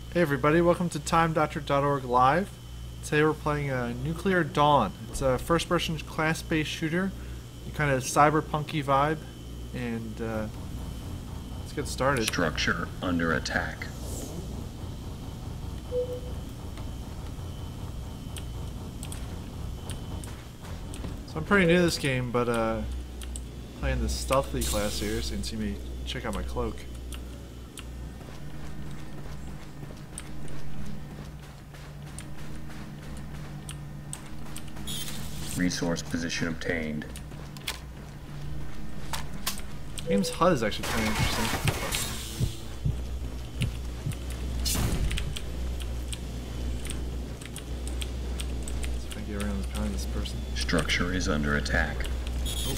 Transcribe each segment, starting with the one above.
Hey everybody, welcome to TimeDoctor.org Live. Today we're playing Nuclear Dawn. It's a first-person class-based shooter, a kind of cyberpunky vibe, and let's get started. Structure under attack. So I'm pretty new to this game, but playing the stealthy class here, so you can see me check out my cloak. Resource position obtained. The game's HUD is actually kind of interesting. Let's see if I can get around behind this person. Structure is under attack. Oh.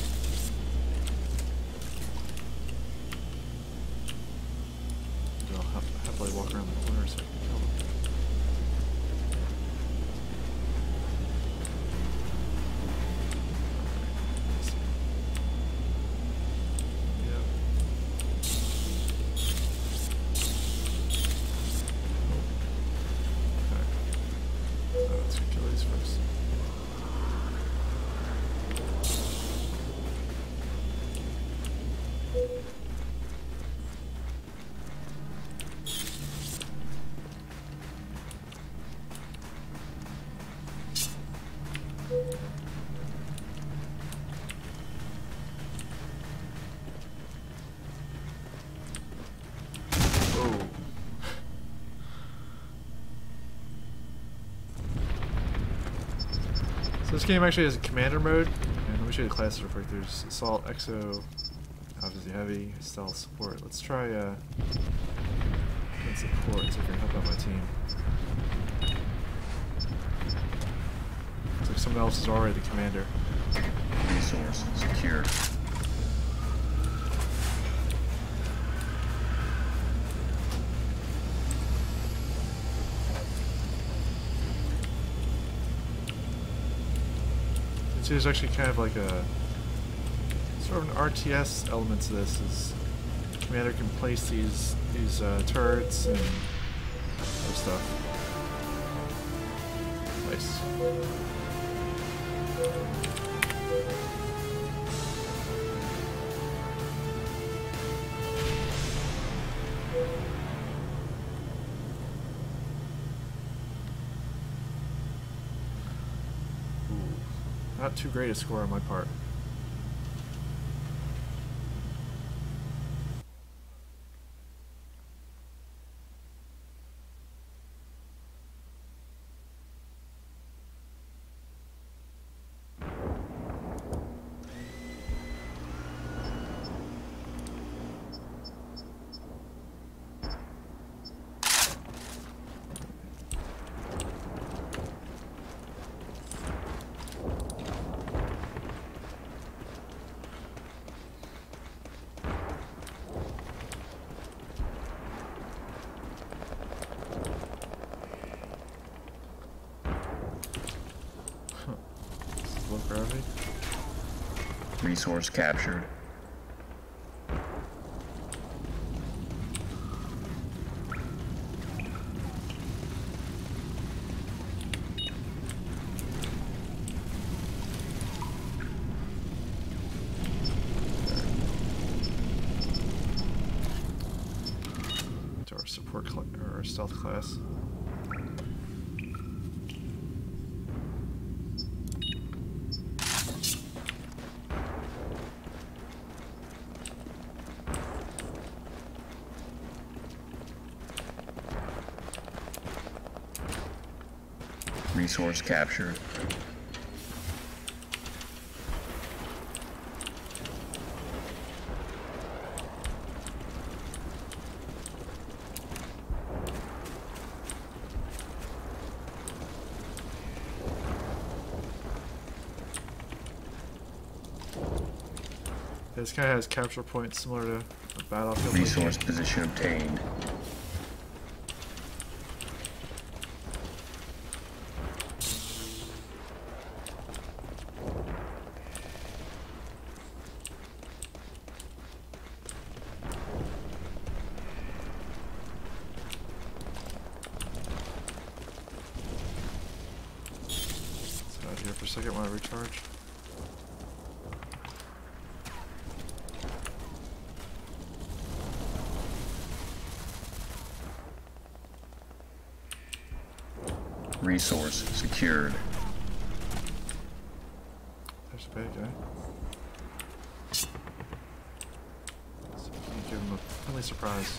I'll happily walk around the corner so I can kill them. So this game actually has a commander mode, and let me show you the classes real quick. There's Assault, Exo, obviously Heavy, Stealth, Support. Let's try Support, so I can help out my team. Looks like someone else is already the commander. Resource secured. So there's actually kind of like a sort of an RTS element to this. Is the commander can place these turrets and other stuff. Nice. Not too great a score on my part. Low gravity. Resource captured. To our support or our stealth class. Resource captured. This kind of has capture points similar to a Battlefield. Resource position obtained. a second while I recharge. Resource secured. There's a bad guy. So we can give him a friendly surprise.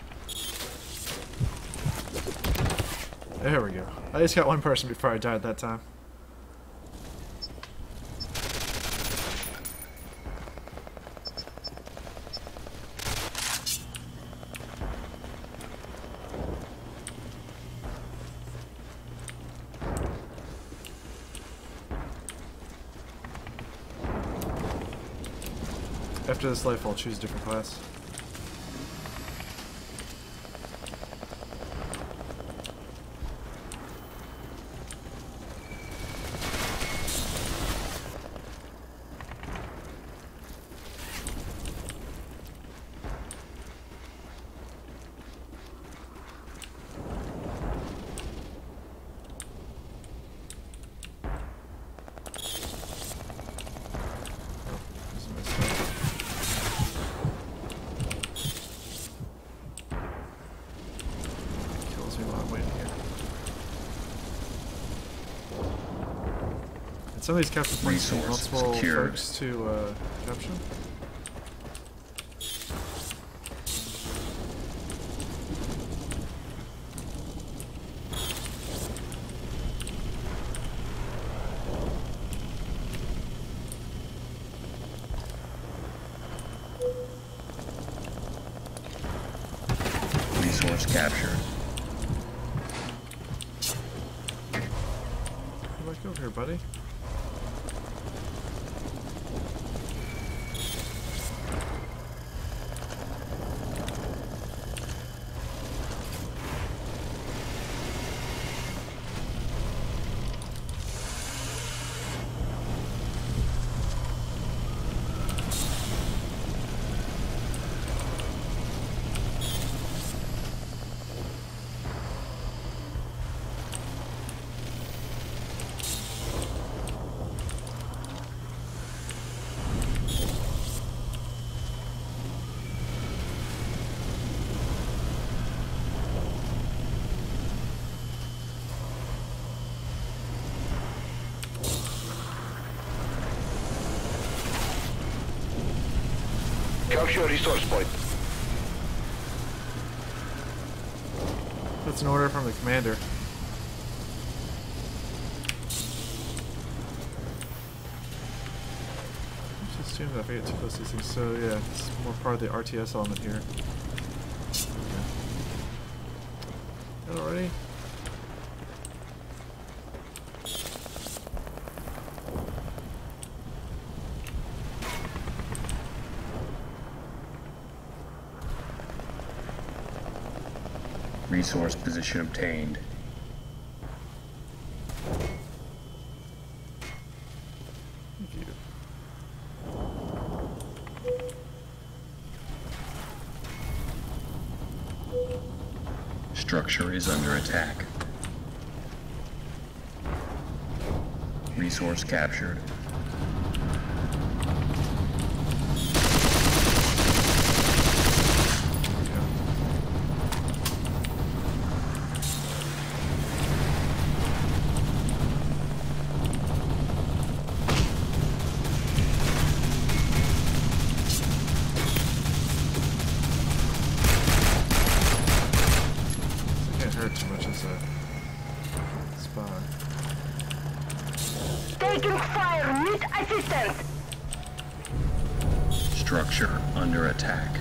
There we go. I just got one person before I died that time. After this life, I'll choose a different class. Some of these capture points need multiple folks to capture. Resource captured. Come back over here, buddy. Capture resource point. That's an order from the commander. I just assume that if I get too close to these things, so yeah, it's more part of the RTS element here. Okay. That already? Resource position obtained. Thank you. Structure is under attack. Resource captured. Too much as a spy. Taking fire! Need assistance! Structure under attack.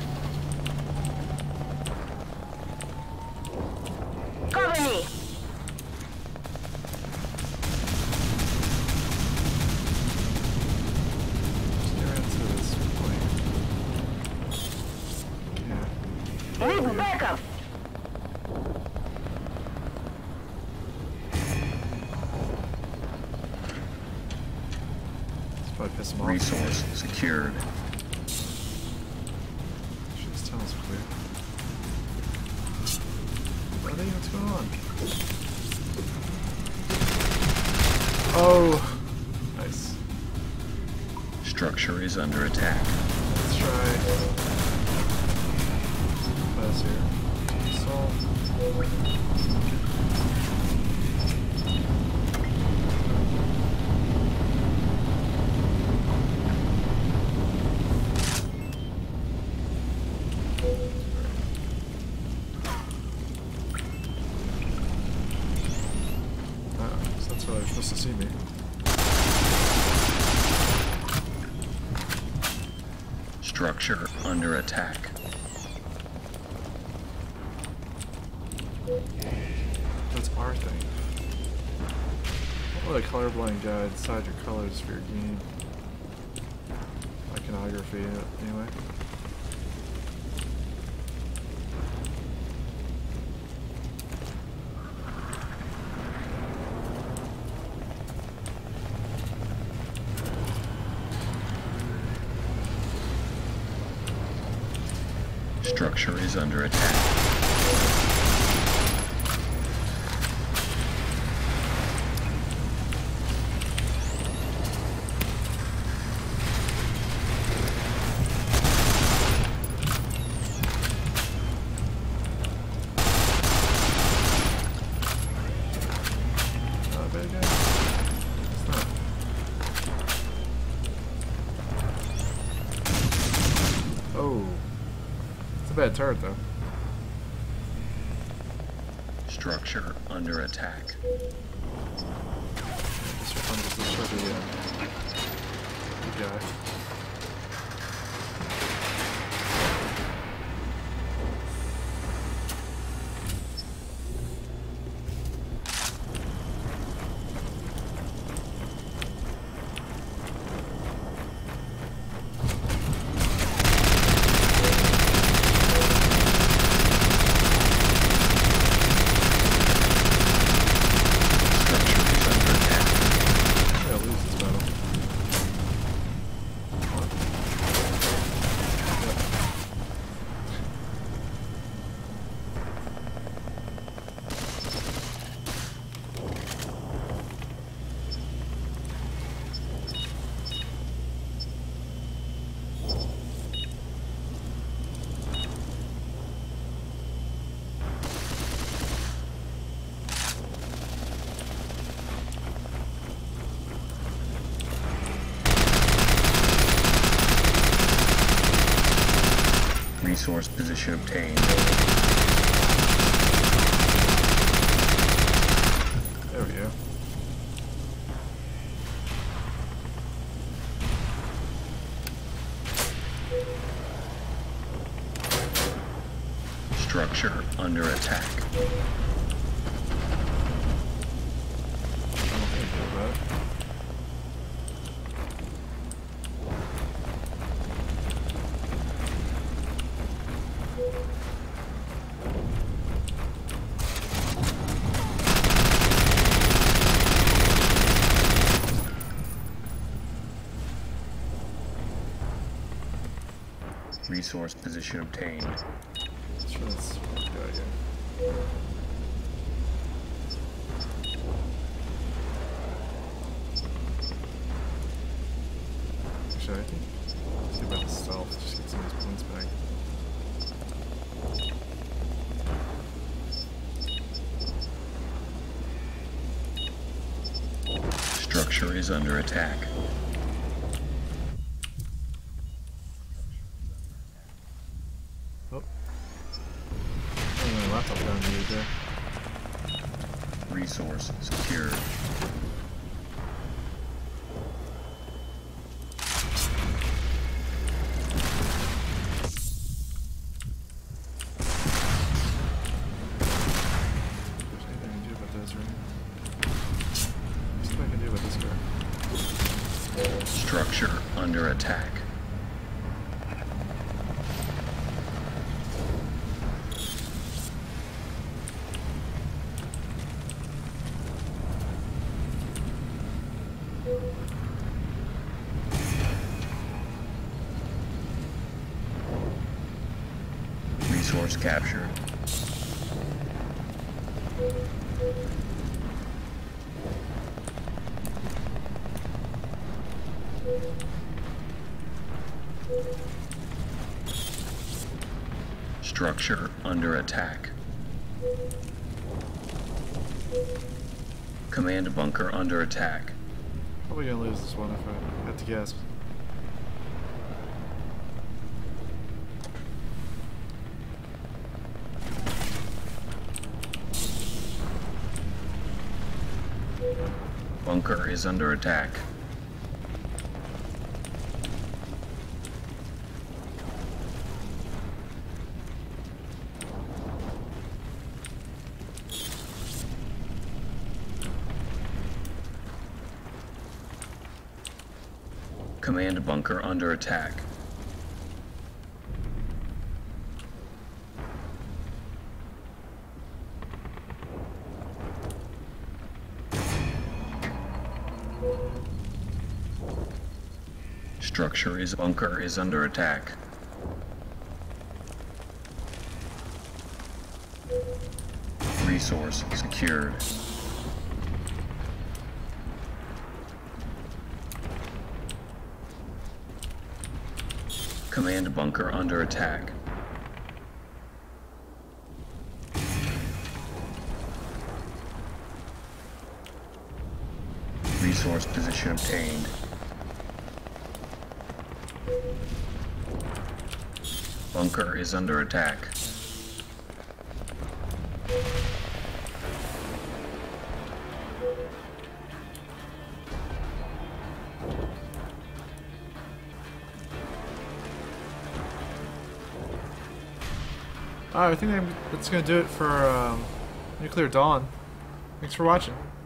Cover me! Just get right to this point. Yeah. Need backup! Probably piss him off. Resource secured. Sure, this tunnel's clear. Buddy, what's going on? Oh! Structure is under attack. Let's try pass here. Assault. So that's why they're supposed to see me. Structure under attack. That's our thing. What would a colorblind guide decide your colors for your game? Iconography, anyway. Structure is under attack. Not a bad guy. It's not. Oh. It's a bad turret, though. Structure under attack. This punches this for the guy. Resource position obtained. There we go. Structure under attack. I don't think I do about it. Resource position obtained. Let's try this guy again. Actually, I think. See about the stealth. Just get some of these points back. Structure is under attack. Oh. Oh, my laptop down muted there. Resource secured. There's anything I can do about this, right? There's nothing I can do about this guy. Structure under attack. Resource captured. Structure under attack. Command bunker under attack. Probably gonna lose this one if I had to guess. Bunker is under attack. Command bunker under attack. Structure is bunker is under attack. Resource secured. Command bunker under attack. Resource position obtained. Bunker is under attack. Alright, I think that's gonna do it for Nuclear Dawn. Thanks for watching.